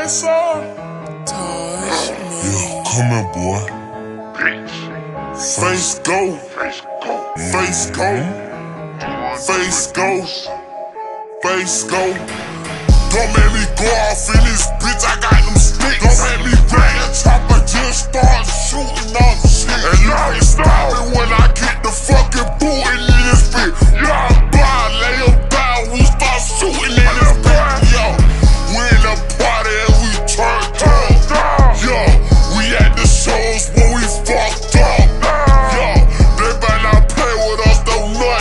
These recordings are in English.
KSOO. Yeah, come here, boy. Face go. Face go. Face go. Face go. Don't make me go off in this bitch, I got them sticks. Don't make me grab the chopper, just start shooting off shit. And you ain't stopping when I get the fucking booting in this bitch. Y'all blind, lay them down, we start shooting in this bitch. Yo, we in the party and we turned up. Yo, we at the shows when we fucked up. Yo, they better not play with us, don't nut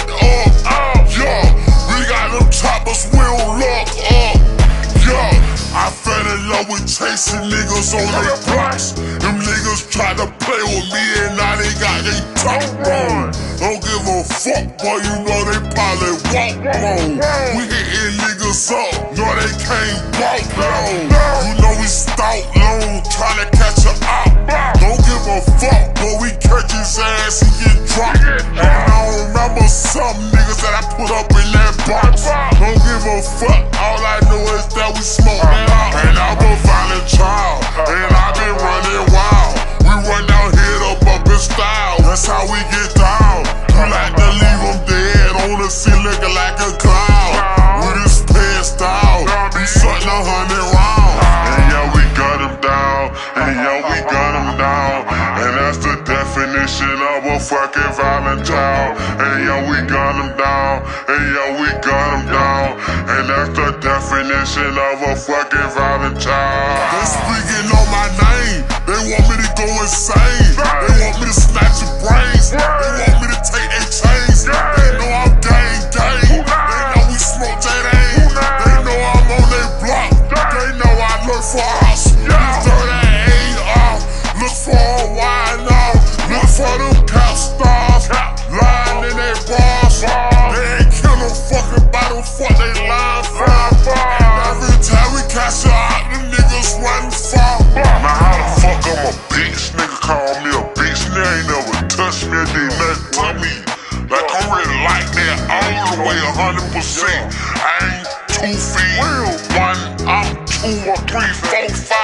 up. Yo, we got them choppers, we don't look up. Yo, I fell in love with chasing niggas on their blocks. Them niggas tried to play with me and now they got they top wrong. Don't give a fuck, boy, you know they probably walk wrong. We hitting niggas up, no they can't walk long. You know we stalk long, tryna catch a op. Don't give a fuck, boy, we catch his ass, he get dropped. And I don't remember some niggas that I put up in that box. Don't give a fuck, all I know is that we smoke that out. And I'm a violent child, and I've been running wild. We run down here up in style, that's how we get down. You like to leave them dead on the scene looking like a cloud. With his pants style, be shutting 100 rounds. And yeah, we gun him down, and yeah, we gun him down. And that's the definition of a fucking violent child. And yeah, we gun him down, and yeah, we gun him down. And that's the definition of a fucking violent child. They speaking on my name, they want me to go insane. They want me to snatch your brains, they want me to take their chains. They know I'm gang. They know we smoke J-Dane. They know I'm on their block, they know I look for a house. These dirty A-off, look for a wine off. Look for them cap stars, lying in their bars. They ain't kill no fucking bottle, fuck they lying for. And every time we catch a out, them niggas run far. Now how the fuck I'm a bitch? Nigga call me a bitch, and they ain't never touched me, they nothing to me. Like I'm really like that all the way 100%. I ain't 2 feet, 1, I'm 2 or 3, 4, 5.